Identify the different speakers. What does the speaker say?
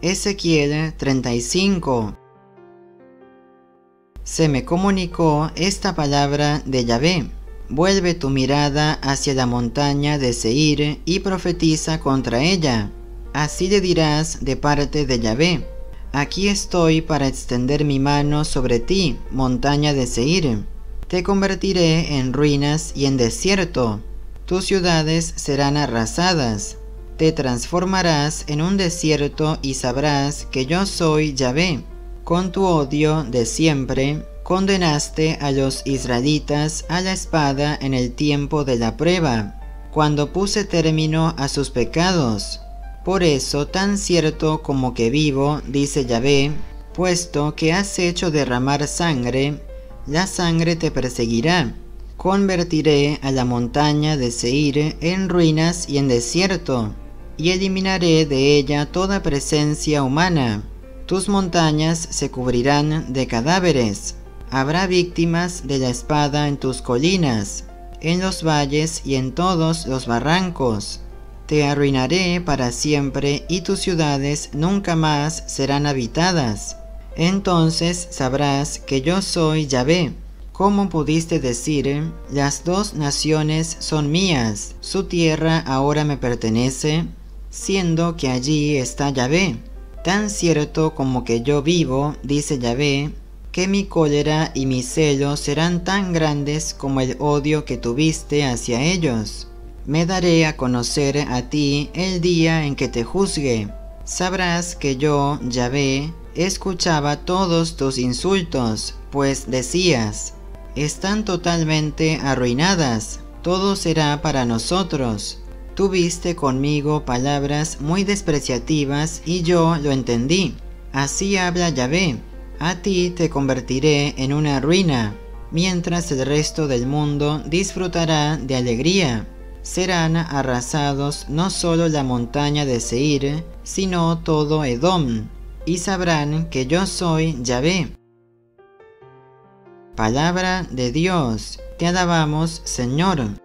Speaker 1: Ezequiel 35. Se me comunicó esta palabra de Yahvé: vuelve tu mirada hacia la montaña de Seir y profetiza contra ella. Así le dirás de parte de Yahvé: aquí estoy para extender mi mano sobre ti, montaña de Seir. Te convertiré en ruinas y en desierto. Tus ciudades serán arrasadas. Te transformarás en un desierto y sabrás que yo soy Yahvé. Con tu odio de siempre, condenaste a los israelitas a la espada en el tiempo de la prueba, cuando puse término a sus pecados. Por eso, tan cierto como que vivo, dice Yahvé, puesto que has hecho derramar sangre, la sangre te perseguirá. Convertiré a la montaña de Seir en ruinas y en desierto, y eliminaré de ella toda presencia humana. Tus montañas se cubrirán de cadáveres. Habrá víctimas de la espada en tus colinas, en los valles y en todos los barrancos. Te arruinaré para siempre y tus ciudades nunca más serán habitadas. Entonces sabrás que yo soy Yahvé. ¿Cómo pudiste decir, las dos naciones son mías, su tierra ahora me pertenece, siendo que allí está Yahvé? Tan cierto como que yo vivo, dice Yahvé, que mi cólera y mi celo serán tan grandes como el odio que tuviste hacia ellos. Me daré a conocer a ti el día en que te juzgue. Sabrás que yo, Yahvé, escuchaba todos tus insultos, pues decías: están totalmente arruinadas, todo será para nosotros. Tuviste conmigo palabras muy despreciativas y yo lo entendí. Así habla Yahvé: a ti te convertiré en una ruina, mientras el resto del mundo disfrutará de alegría. Serán arrasados no solo la montaña de Seir, sino todo Edom, y sabrán que yo soy Yahvé. Palabra de Dios, te alabamos, Señor.